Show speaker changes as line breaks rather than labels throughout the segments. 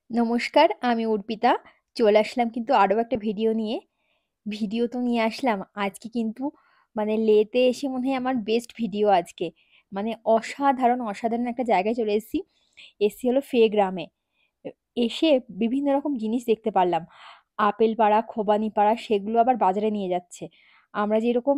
নমস্কার, আমি অর্পিতা। চলে আসলাম কিন্তু আরো একটা ভিডিও নিয়ে। ভিডিও তো নিয়ে আসলাম। আজকে কিন্তু মানে লেতে এসে মনে হয় আমার বেস্ট ভিডিও আজকে। মানে অসাধারণ একটা জায়গায় চলে এসেছি। এসেছি হলো ফে গ্রামে। এ এসে বিভিন্ন রকম জিনিস দেখতে পারলাম। আপেল পাড়া, খোবানি পাড়া সেগুলো আবার বাজারে নিয়ে যাচ্ছে। আমরা যেরকম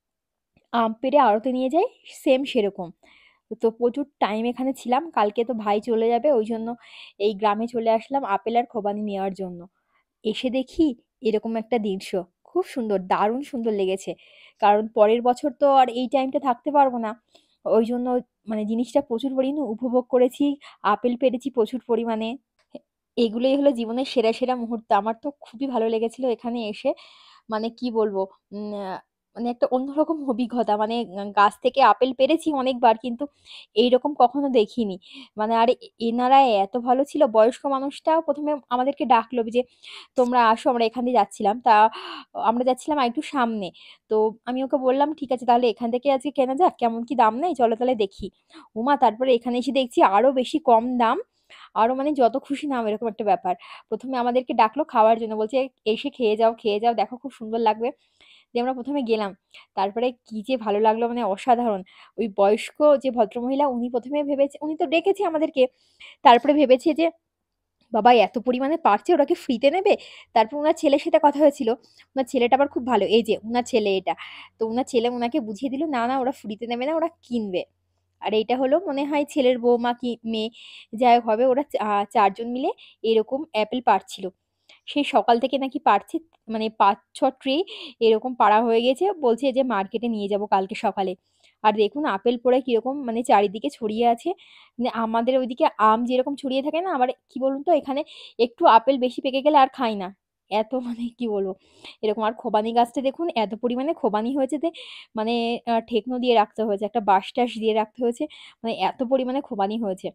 আম পেড়ে আড়তে নিয়ে যাই সেম সেরকম। তো প্রচুর টাইম এখানে ছিলাম। কালকে তো ভাই চলে যাবে, ওই জন্য এই গ্রামে চলে আসলাম আপেল আর খোবানি নেওয়ার জন্য। এসে দেখি এরকম একটা দৃশ্য, খুব সুন্দর, দারুণ সুন্দর লেগেছে। কারণ পরের বছর তো আর এই টাইমটা থাকতে পারবো না, ওই জন্য মানে জিনিসটা প্রচুর পরিমাণে উপভোগ করেছি। আপেল পেড়েছি প্রচুর পরিমাণে। এগুলোই হলো জীবনের সেরা সেরা মুহূর্ত। আমার তো খুবই ভালো লেগেছিল এখানে এসে। মানে কি বলবো, মানে একটা অন্যরকম অভিজ্ঞতা। মানে গাছ থেকে আপেল পেড়েছি অনেকবার, কিন্তু এইরকম কখনো দেখিনি। মানে আর এনারা এত ভালো ছিল। বয়স্ক মানুষটাও প্রথমে আমাদেরকে ডাকলো যে তোমরা আসো, আমরা এখান দিয়ে যাচ্ছিলাম। তা আমরা যাচ্ছিলাম আর একটু সামনে। তো আমি ওকে বললাম ঠিক আছে তাহলে এখান থেকে আজকে কেনা যাক, কেমন কি দাম নেই চলো তাহলে দেখি। উমা, তারপরে এখানে এসে দেখছি আরো বেশি কম দাম। আরো মানে যত খুশি নাও, এরকম একটা ব্যাপার। প্রথমে আমাদেরকে ডাকলো খাওয়ার জন্য, বলছে এসে খেয়ে যাও খেয়ে যাও, দেখো খুব সুন্দর লাগবে। দিয়ে আমরা প্রথমে গেলাম। তারপরে কি যে ভালো লাগলো, মানে অসাধারণ। ওই বয়স্ক যে ভদ্রমহিলা, উনি প্রথমে ভেবেছে, উনি তো ডেকেছে আমাদেরকে, তারপরে ভেবেছে যে বাবা এত পরিমাণে পারছে, ওরা কি ফ্রিতে নেবে। তারপর উনার ছেলের সাথে কথা হয়েছিল। উনার ছেলেটা আবার খুব ভালো, এই যে উনার ছেলে এটা। তো উনার ছেলে উনাকে বুঝিয়ে দিল না না, ওরা ফ্রিতে নেবে না, ওরা কিনবে। আর এইটা হলো মনে হয় ছেলের বৌমা কি মেয়ে, যাই হোক হবে। ওরা চারজন মিলে এরকম অ্যাপেল পাড়ছিল। সেই সকাল থেকে নাকি পারছে, মানে ৫-৬ ট্রে এরকম পাড়া হয়ে গেছে। বলছে যে মার্কেটে নিয়ে যাব কালকে সকালে। আর দেখুন আপেল পড়ে কিরকম মানে চারিদিকে ছড়িয়ে আছে। মানে আমাদের ওইদিকে আম যেরকম ছড়িয়ে থাকে না, আবার কি বলুন তো, এখানে একটু আপেল বেশি পেকে গেলে আর খাই না। এত মানে কি বলবো এরকম। আর খোবানি গাছটা দেখুন এত পরিমাণে খোবানি হয়েছে যে মানে ঠেকনো দিয়ে রাখতে হয়েছে, একটা বাঁশ টাশ দিয়ে রাখতে হয়েছে। মানে এত পরিমাণে খোবানি হয়েছে।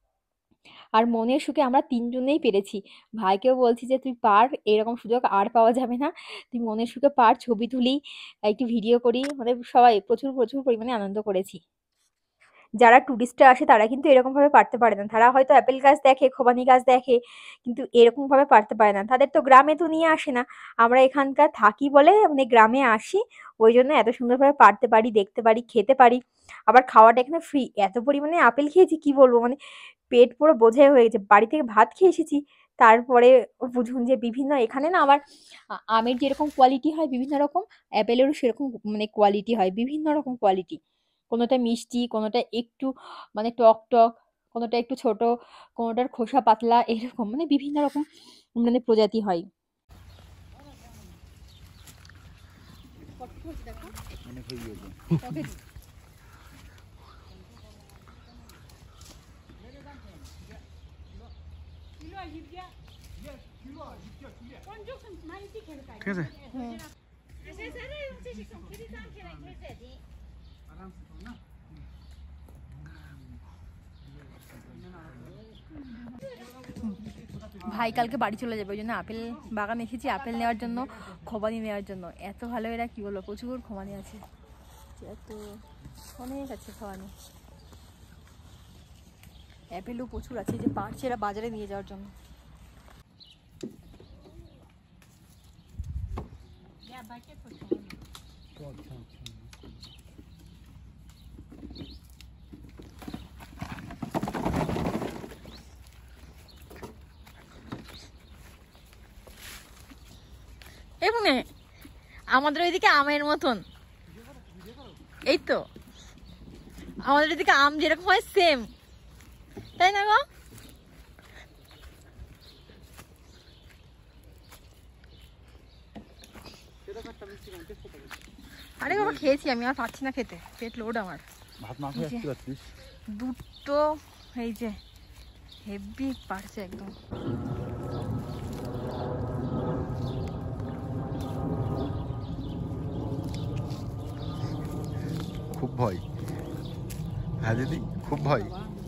আর মনের সুখে আমরা তিনজনেই পেরেছি। ভাইকেও বলছি যে তুই পার, এরকম সুযোগ আর পাওয়া যাবে না। তুই মনের সুখে পার, ছবি তুলি, একটু ভিডিও করি। মানে সবাই প্রচুর প্রচুর পরিমাণে আনন্দ করেছি। যারা টুরিস্টরা আসে তারা কিন্তু এরকম ভাবে পারতে পারে না। তারা হয়তো অ্যাপেল গাছ দেখে, খোবানি গাছ দেখে, কিন্তু এরকম ভাবে পারতে পারে না। তাদের তো গ্রামে তো নিয়ে আসে না। আমরা এখানকার থাকি বলে মানে গ্রামে আসি, ওই জন্য এত সুন্দরভাবে পারতে পারি, দেখতে পারি, খেতে পারি। আবার খাওয়াটা এখানে ফ্রি। এত পরিমাণে আপেল খেয়েছি কি বলবো, মানে পেট পুরো বোঝাই হয়ে গেছে। বাড়ি থেকে ভাত খেয়ে এসেছি, তারপরে বুঝুন যে বিভিন্ন এখানে না আবার আমের যেরকম কোয়ালিটি হয় বিভিন্ন রকম, অ্যাপেলেরও সেরকম মানে কোয়ালিটি হয়, বিভিন্ন রকম কোয়ালিটি। কোনোটা মিষ্টি, কোনোটা একটু মানে টক টক, কোনোটা একটু ছোট, কোনোটার খোসা পাতলা, এরকম মানে বিভিন্ন রকম মানে প্রজাতি হয়।
ঠিক আছে।
ভাই কালকে বাড়ি চলে যাবে, ওই জন্য আপেল বাগান এসেছি আপেল নেওয়ার জন্য, খোবানি নেওয়ার জন্য। এত ভালো এরা, কি বলবো, প্রচুর খোবানি আছে। এত অনেক আছে খোবানি। অ্যাপেলও প্রচুর আছে, যে পারছে এরা বাজারে নিয়ে যাওয়ার জন্য। এবং আমাদের ওইদিকে আমের মতন, এই তো আমাদের ওইদিকে আম যেরকম হয় সেম, তাই না গো? আরে বাবা খেয়েছি আমি, আর পাচ্ছি না খেতে, পেট লোড আমার।
ভাত না খেয়ে আসতে পারছিস?
দুটো এই যে হেভি পারছে একদম।
খুব ভয়। হ্যাঁ দিদি, খুব ভয়।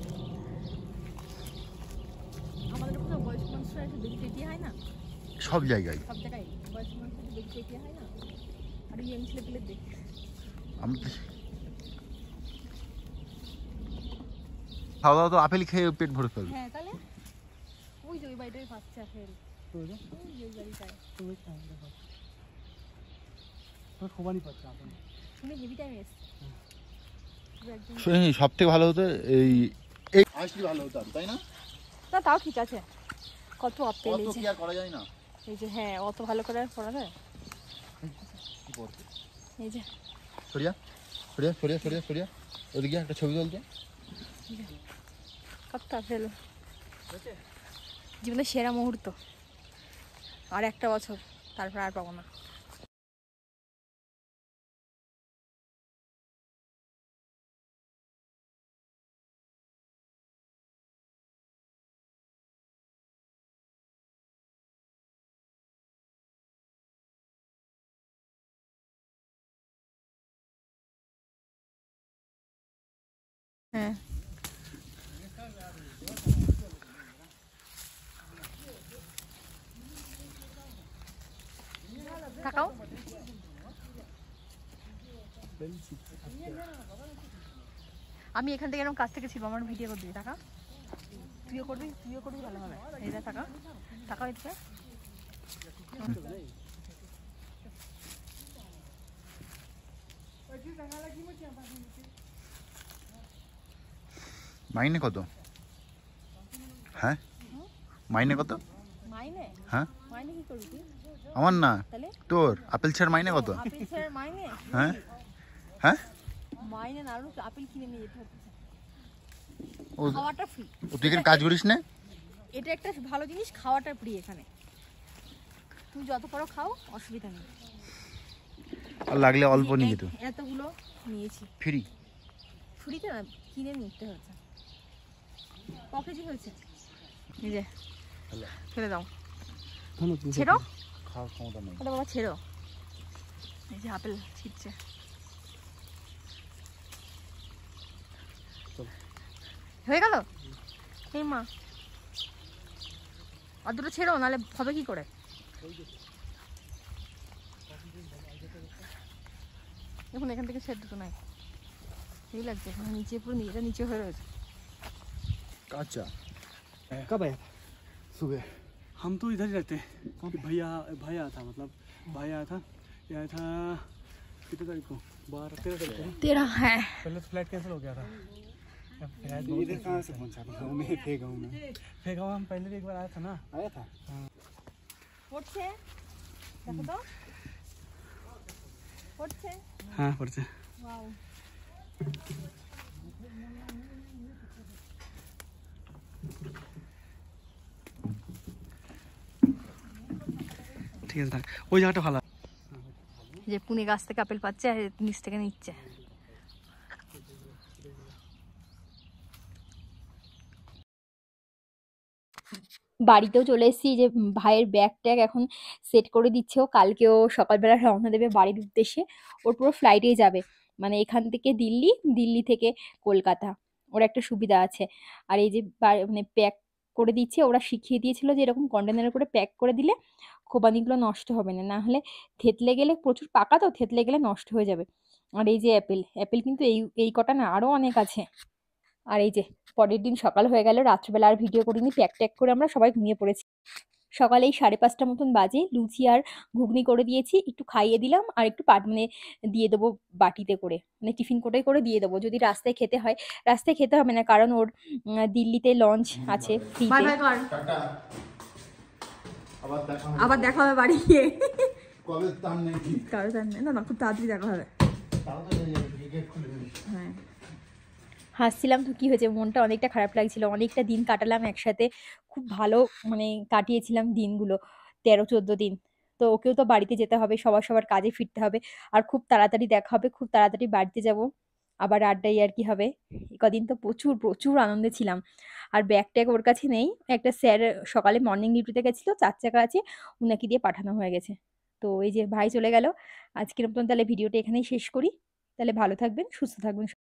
আমাদের ওখানে বয়স্ক মানুষরা একটু বেশি পেটিয়ে হয় না,
সব জায়গায়।
সব জায়গায় বয়স্ক মানুষরা একটু বেশি পেটিয়ে হয় না। আর ইয়াং ছেলে পেলে দেখ,
আমি তো খাওয়া দাওয়া তো আপেল খেয়ে পেট ভরে ফেলবে।
হ্যাঁ তাহলে ওই যে ওই বাড়িটাই পাচ্ছে আপেল। ওই গাড়িটায় শুনে হেভি টাইম এসছে।
সব থেকে ভালো হতো এই এই আসলে ভালো হতো তাই না?
না তাও ঠিক আছে, কত আপেল
অত কি আর করা যায় না।
এই যে হ্যাঁ অত ভালো করে আর করা যায়। এই যে
সরিয়া সরিয়া সরিয়া সরিয়া সরিয়া ওদিকে একটা ছবি তুলতে।
কত আপেল, জীবনের সেরা মুহূর্ত। আর একটা বছর, তারপর আর পাবো না। হ্যাঁ তাকাও, আমি এখান থেকে এরকম কাছ থেকে ছিল, আমার ভিডিও করে দিবি। টাকা তুইও করবি ভালো হবে। এই যে টাকা টাকা হচ্ছে
মাইনে কত? হ্যাঁ মাইনে কত?
মাইনে।
হ্যাঁ
মাইনে কি করবি তুই?
আমার না
তাহলে
তোর আপেল ছাড় মাইনে কত?
আপেল স্যার মাইনে।
হ্যাঁ হ্যাঁ
মাইনে না, আরো আপেল কিনে নিয়ে যেতে হচ্ছে।
ও
খাওয়াটা ফ্রি।
তুই এখানে কাজ করিস না?
এটা একটা ভালো জিনিস, খাওয়াটা ফ্রি এখানে। তুমি যত পারো খাও, অসুবিধা নেই।
আর লাগলে অল্প নিয়ে যেত।
এতগুলো নিয়েছি
ফ্রি
ফ্রিতে না, কিনে নিতে হচ্ছে। ক কেজি হয়েছে? এই যে ফেলে দাও, ছেড়ো।
খাওয়ার ক্ষমতা নেই।
ওটা বাবা ছেড়ো। এই যে আপেল ছিটছে। হয়ে গেল এই মা, আর দুটো ছেড়ো, নাহলে হবে কি করে? দেখুন এখান থেকে ছেড় দুটো নাই, এই লাগছে নিচে, পুরো এটা নিচে হয়ে রয়েছে।
কাঁচা
कब आया था?
सुबह
हम तो इधर ही रहते हैं। भैया भाई आया था, मतलब भाई आया था, ये आया था कितने तारीख को? 12-13 तारीख को।
तेरा है
पहले तो फ्लाइट कैंसिल हो गया था। इधर कहाँ से पहुँचा? गाँव में थे, गाँव में हम पहले भी एक बार आया था ना। आया था
পড়ছে, দেখো তো পড়ছে।
हाँ पढ़ते।
ওয়াও,
ঠিক আছে থাক, ওই জায়গাটা ভালো।
যে পুনে গাছ থেকে আপেল পাচ্ছে আর নিচ থেকে নিচ্ছে। বাড়িতেও চলে এসেছি, যে ভাইয়ের ব্যাগ ট্যাগ এখন সেট করে দিচ্ছে। ও কালকেও সকালবেলা রওনা দেবে বাড়ির উদ্দেশ্যে। ওর পুরো ফ্লাইটেই যাবে, মানে এখান থেকে দিল্লি, দিল্লি থেকে কলকাতা। ওর একটা সুবিধা আছে। আর এই যে মানে প্যাক করে দিচ্ছে, ওরা শিখিয়ে দিয়েছিল যে এরকম কন্টেনারে করে প্যাক করে দিলে খোবানিগুলো নষ্ট হবে না, না হলে থেতলে গেলে, প্রচুর পাকা তো, থেতলে গেলে নষ্ট হয়ে যাবে। আর এই যে অ্যাপেল, অ্যাপেল কিন্তু এই এই কটা না, আরো অনেক আছে। আর এই যে পরের দিন সকাল হয়ে গেল, রাত্রিবেলা আর ভিডিও করিনি, প্যাক ট্যাক করে আমরা সবাই ঘুমিয়ে পড়েছি। সকালে এই 5:30 মতন বাজে, লুচি আর ঘুগনি করে দিয়েছি, একটু খাইয়ে দিলাম, আর একটু মানে দিয়ে দেবো বাটিতে করে, মানে টিফিন কোটায় করে দিয়ে দেবো, যদি রাস্তায় খেতে হয়। রাস্তায় খেতে হবে না, কারণ ওর দিল্লিতে লঞ্চ আছে ফ্রিতে। আবার দেখা হবে বাড়ি গিয়ে।
কবে তার নেই
কারো তার নেই, না না, খুব তাড়াতাড়ি দেখা হবে। হ্যাঁ হাসছিলাম তো, কি হয়েছে, মনটা অনেকটা খারাপ লাগছিল। অনেকটা দিন কাটালাম একসাথে, খুব ভালো মানে কাটিয়েছিলাম দিনগুলো, 13-14 দিন। তো ওকেও তো বাড়িতে যেতে হবে, সবার কাজে ফিরতে হবে, আর খুব তাড়াতাড়ি দেখা হবে, খুব তাড়াতাড়ি বাড়িতে যাব, আবার আড্ডাই আর কি হবে। কদিন তো প্রচুর প্রচুর আনন্দে ছিলাম। আর ব্যাগ ট্যাগ ওর কাছে নেই, একটা স্যার সকালে মর্নিং ডিউটিতে গেছিল, 4 চাকা আছে, উনাকে দিয়ে পাঠানো হয়ে গেছে। তো এই যে ভাই চলে গেল। আজকের মতন তাহলে ভিডিওটা এখানেই শেষ করি। তাহলে ভালো থাকবেন, সুস্থ থাকবেন।